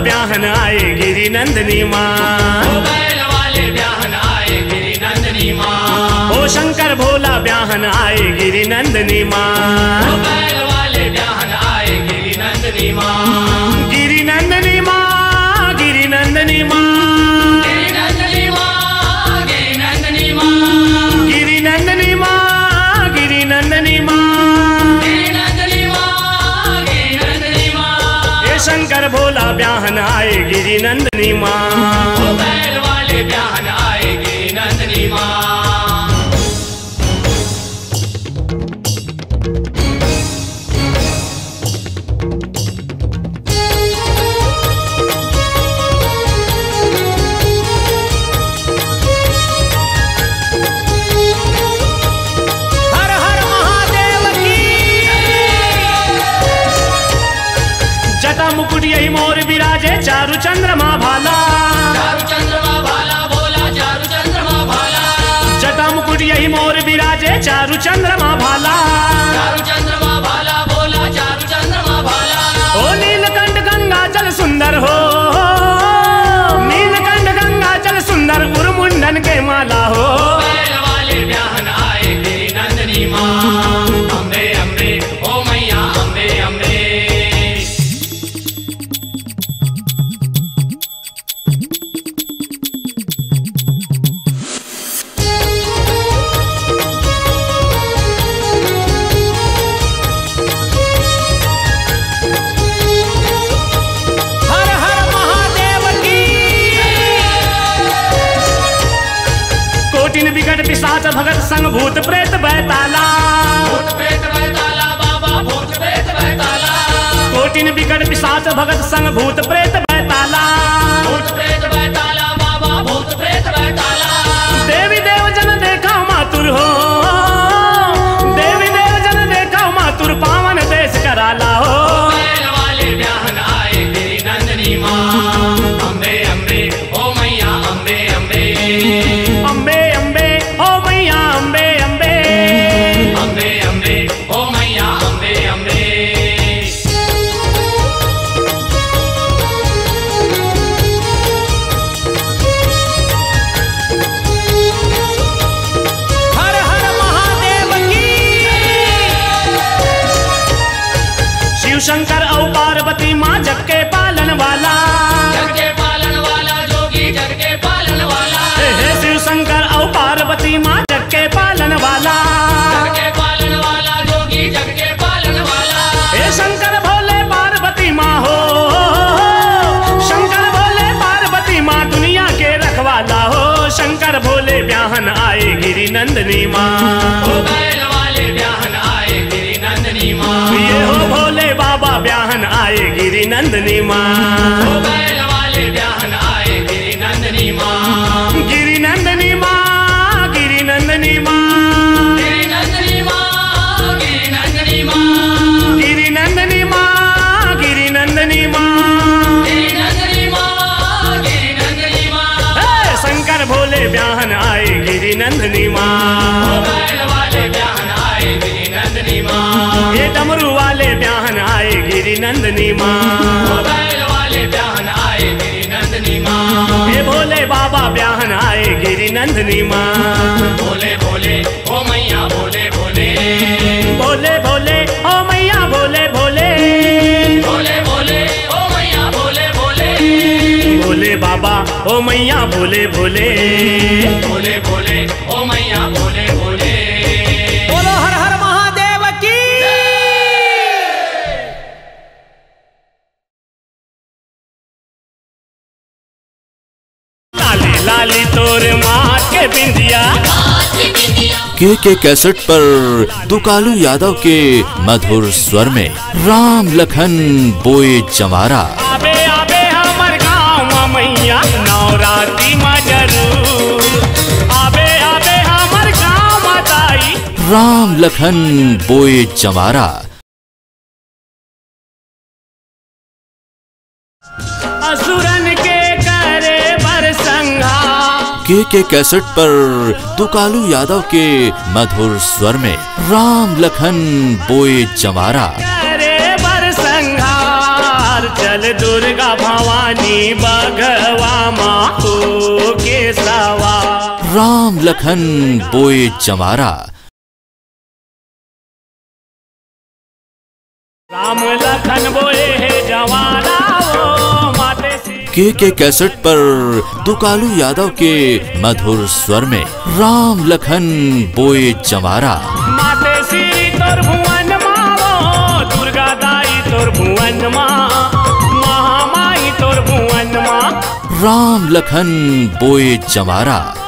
ब्याहन आए गिरी नंदनी माँ। बैल वाले ब्याहन आए गिरी नंदनी माँ। ओ शंकर भोला ब्याहन आए गिरी नंदनी माँ। बैल वाले ब्याहन आए गिरी नंदनी माँ। गिरी नंदनी माँ, गिरी नंदनी माँ, गिरी नंदनी माँ, गिरी नंदनी माँ, गिरी नंदनी माँ, गिरी नंदनी माँ, गिरी नंदनी माँ, गिरी नंदनी माँ। ये शंकर भोला ब्याहन आए गिरी नंदनी माँ। बैल वाले ब्याहन आए गिरी नंदनी माँ। मुकुट यही मोर विराजे चारु चंद्रमा भाला। चारु चंद्रमा भाला बोला चारु चंद्रमा भाला। जटा मुकुट यही मोर विराजे चारु चंद्रमा भाला। चारु चंद्रमा भाला बोला चारु चंद्रमा भाला। ओ नीलकंठ गंगा जल सुंदर हो, नीलकंठ गंगा जल सुंदर उर्मुंडन के माला हो। बैल वाले ब्याहन आए गिरी नंदनी माँ। अम्बे अम्बे ओ मैया अम्बे अम्बे। विकट पिशाच भगत संग भूत प्रेत बैताला। भूत प्रेत बैताला बाबा भूत प्रेत बैताला। कोटिन विकट पिशाच भगत संग भूत प्रेत बैताला। भूत प्रेत बैताला बाबा भूत प्रेत बैताला। देवी देव जन देखा मातुर हो, देवी देव जन देखा मातुर पावन देश कराला हो। बैल वाले ब्याहन आए गिरी नंदनी माँ। अम्बे अम्बे ओ मैया अम्बे अम्बे। अम्बे अम्बे ओ मैया अम्बे अम्बे। अम्बे अम्बे ओ मैया अम्बे अम्बे। हर हर महादेव की। शिव शंकर और पार्वती माँ जग के पालन वाला। जग के पालन वाला जोगी जग के पालन वाला। हे शिव शंकर और पार्वती माँ जग के पालन वाला। जग के पालन वाला जोगी जग के पालन वाला। हे शंकर भोले पार्वती माँ हो, शंकर भोले पार्वती माँ दुनिया के रखवाला हो। शंकर भोले ब्याहन आए गिरी नंदनी माँ। ओ बैल वाले ब्याहन आए गिरी नंदनी माँ। ये हो भोले बाबा ब्याहन आए गिरी नंदनी माँ। ओ बैल वाले ब्याहन आए गिरी नंदनी माँ। गिरी नंदनी माँ, गिरी नंदनी माँ, गिरी नंदनी माँ, गिरी नंदनी माँ, गिरी नंदनी माँ, गिरी नंदनी माँ, गिरी नंदनी माँ, गिरी नंदनी माँ। हे शंकर भोले ब्याहन आए गिरी नंदनी माँ। ओ बैल वाले ब्याहन आए गिरी नंदनी माँ। ये डमरू वाले ब्याहन आए गिरी नंदनी माँ। ओ बैल वाले ब्याहन आए गिरी नंदनी माँ। ये भोले बाबा ब्याहन आए गिरी नंदनी माँ। भोले भोले ओ मैया भोले भोले। भोले भोले ओ मैया भोले भोले। भोले भोले ओ मैया भोले भोले। भोले बाबा ओ मैया भोले भोले। भोले भोले ओ मैया भोले भोले। बोलो हर हर महादेव की। लाली लाली तोर माँ के बिंदिया। के कैसेट पर दुकालू यादव के मधुर स्वर में राम लखन बोए जमारा। आबे आबे हमर गाँव मैया नवरात्रि में जरूर। आबे आबे हमर गाँव माताई। राम लखन बोए जमारा। असुरन के करे बरसंगा। के कैसेट पर दुकालू यादव के मधुर स्वर में राम लखन बोए जमारा। करे बरसंगार चल दुर्गा भवानी बघवा माहो के सवा। राम लखन बोए जमारा। राम लखन बोए है जवारा वो माते सी। के कैसेट पर दुकालू यादव के मधुर स्वर में राम लखन बोए जमारा। माते श्री तोर भुवन माँ दुर्गा दाई तोर भुवन माँ महामाई तोर भुवन माँ। राम लखन बोए जमारा।